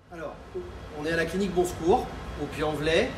Alors, on est à la clinique Bon Secours, au Puy-en-Velay.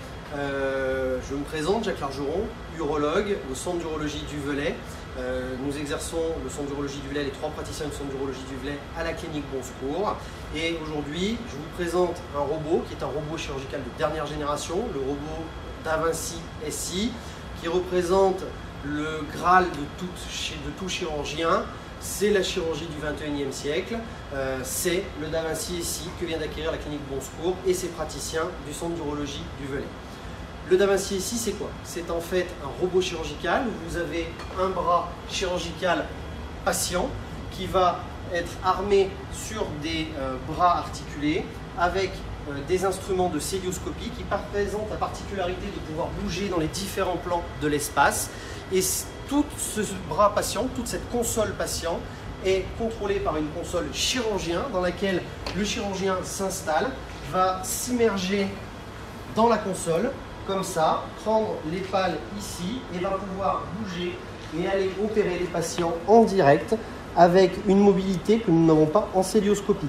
Je me présente, Jacques Largeron, urologue au centre d'urologie du Velay. Nous exerçons le centre d'urologie du Velay, les 3 praticiens du centre d'urologie du Velay à la clinique Bon Secours. Et aujourd'hui, je vous présente un robot qui est un robot chirurgical de dernière génération, le robot d'Avinci SI, qui représente le Graal de tout chirurgien. C'est la chirurgie du 21e siècle, c'est le d'Avinci SI que vient d'acquérir la clinique Bon Secours et ses praticiens du centre d'urologie du Velay. Le d'Avinci SI, c'est quoi? C'est en fait un robot chirurgical où vous avez un bras chirurgical patient qui va être armé sur des bras articulés avec des instruments de célioscopie qui présentent la particularité de pouvoir bouger dans les différents plans de l'espace. Et tout ce bras patient, toute cette console patient est contrôlée par une console chirurgien dans laquelle le chirurgien s'installe, va s'immerger dans la console, comme ça, prendre les pales ici et va pouvoir bouger et aller opérer les patients en direct avec une mobilité que nous n'avons pas en célioscopie.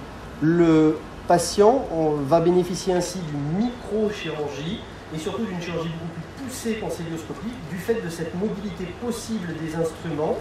Le patient va bénéficier ainsi d'une microchirurgie et surtout d'une chirurgie beaucoup plus poussée qu'en célioscopie du fait de cette mobilité possible des instruments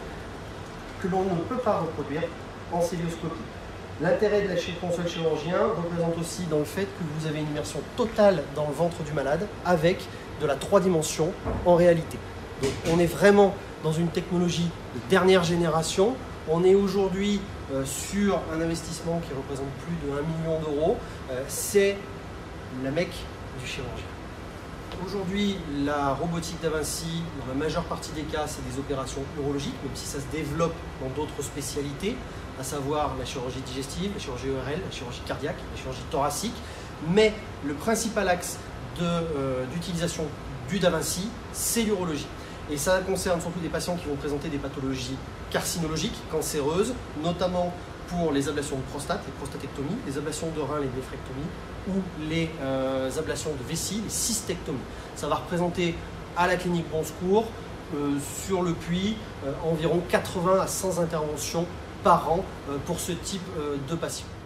que l'on ne peut pas reproduire en célioscopie. L'intérêt de la console chirurgien représente aussi dans le fait que vous avez une immersion totale dans le ventre du malade avec de la 3 dimensions en réalité. Donc on est vraiment dans une technologie de dernière génération. On est aujourd'hui sur un investissement qui représente plus de 1 million d'euros. C'est la mecque du chirurgien. Aujourd'hui, la robotique d'Avinci, dans la majeure partie des cas, c'est des opérations urologiques, même si ça se développe dans d'autres spécialités, à savoir la chirurgie digestive, la chirurgie ORL, la chirurgie cardiaque, la chirurgie thoracique. Mais le principal axe d'utilisation du d'Avinci, c'est l'urologie. Et ça concerne surtout des patients qui vont présenter des pathologies carcinologiques, cancéreuses, notamment pour les ablations de prostate, les prostatectomies, les ablations de rein, les néphrectomies, ou les ablations de vessie, les cystectomies. Ça va représenter à la clinique Bon Secours, sur le Puy, environ 80 à 100 interventions par an pour ce type de patients.